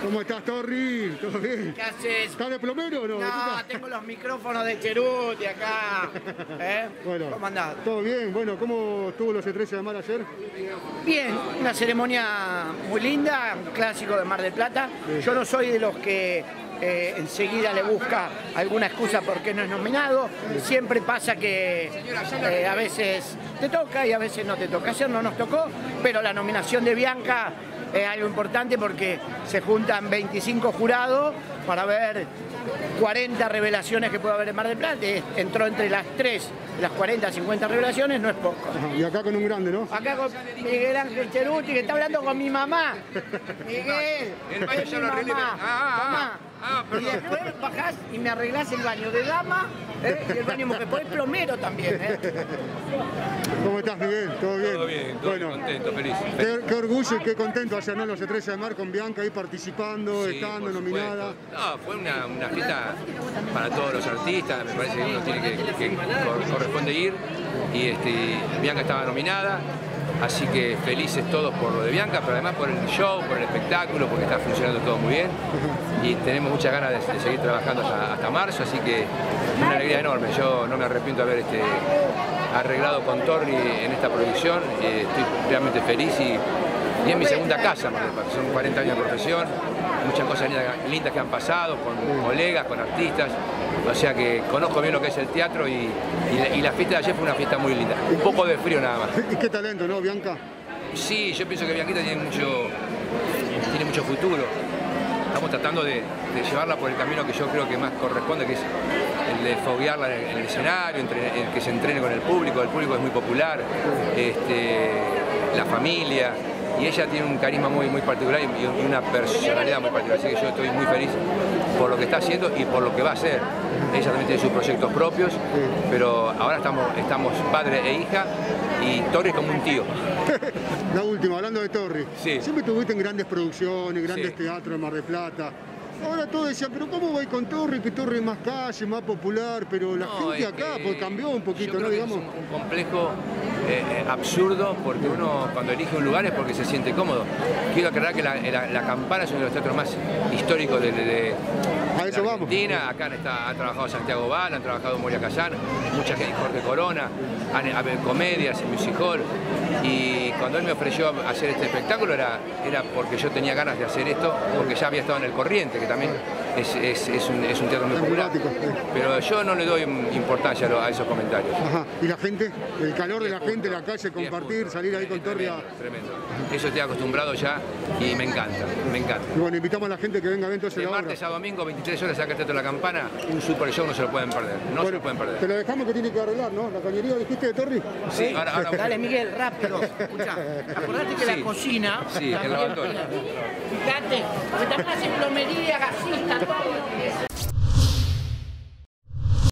¿Cómo estás, Torri? ¿Todo bien? ¿Qué haces? ¿Estás de plomero o no? No, tengo los micrófonos de Cheruti acá. Bueno, ¿Cómo andás? todo bien. Bueno, ¿cómo estuvo los Estrellas de Mar ayer? Bien, una ceremonia muy linda, un clásico de Mar del Plata. Sí. Yo no soy de los que enseguida le busca alguna excusa porque no es nominado. Siempre pasa que a veces te toca y a veces no te toca. Ayer no nos tocó, pero la nominación de Bianca es algo importante porque se juntan 25 jurados para ver 40 revelaciones que puede haber en Mar del Plata. Entró entre las 40, 50 revelaciones, no es poco. Ajá, y acá con un grande, ¿no? Acá con Miguel Ángel Cheruti, que está hablando con mi mamá. Miguel, es mi mamá. Y después bajás y me arreglás el baño de dama y el baño mujer. Pues plomero también. ¿Cómo estás, Miguel? ¿Todo bien? Todo bien, todo bueno, contento, feliz. Qué orgullo y qué contento ayer, ¿no? Los Estrellas de Mar con Bianca ahí participando, Sí, estando por nominada. supuesto. No, fue una fiesta para todos los artistas, me parece que uno tiene que corresponde ir y Bianca estaba nominada, así que felices todos por lo de Bianca, pero además por el show, por el espectáculo, porque está funcionando todo muy bien y tenemos muchas ganas de seguir trabajando hasta marzo, así que una alegría enorme. Yo no me arrepiento de haber arreglado con Torri en esta producción, estoy realmente feliz y es mi segunda casa, son 40 años de profesión, muchas cosas lindas que han pasado con colegas, con artistas, o sea que conozco bien lo que es el teatro y la fiesta de ayer fue una fiesta muy linda, un poco de frío nada más. Y qué talento, ¿no, Bianca? Sí, yo pienso que Bianquita tiene mucho futuro. Estamos tratando de llevarla por el camino que yo creo que más corresponde, que es el de foguearla en el escenario, el que se entrene con el público es muy popular, la familia, y ella tiene un carisma muy particular y una personalidad muy particular, así que yo estoy muy feliz por lo que está haciendo y por lo que va a hacer. Ella también tiene sus proyectos propios, pero ahora estamos padre e hija y Torri es como un tío. La última, hablando de Torri. Sí. Siempre tuviste en grandes producciones, grandes Sí. teatros en Mar del Plata. Ahora todos decían, pero ¿cómo voy con Torri? Que Torri es más calle, más popular, pero la gente acá pues, cambió un poquito, yo creo ¿no? que Digamos. es un complejo absurdo, porque uno cuando elige un lugar es porque se siente cómodo. Quiero aclarar que la Campana es uno de los teatros más históricos de A eso vamos. Argentina. Acá ha trabajado Santiago Val, han trabajado Moria Kazan, mucha gente, Jorge Corona, comedias, en Music Hall. Y cuando él me ofreció hacer este espectáculo era porque yo tenía ganas de hacer esto, porque ya había estado en El Corriente, que también es un teatro muy popular. Pero yo no le doy importancia a esos comentarios. Ajá. ¿Y la gente? El calor de la gente, la calle, compartir, salir ahí con Torri a... Tremendo. Eso estoy acostumbrado ya y me encanta, me encanta. Y bueno, invitamos a la gente que venga a ver entonces De la obra. martes a domingo, 23 horas, acá Teatro La Campana, un super show, no se lo pueden perder, no se lo pueden perder. Te lo dejamos que tiene que arreglar, ¿no? La cañería, dijiste, de Torri. Sí, ahora Dale, Miguel, rápido. Escuchá, acordate que Sí. la cocina... Sí, el lavatorio. Fíjate, porque también hace plomería, gasista, todo.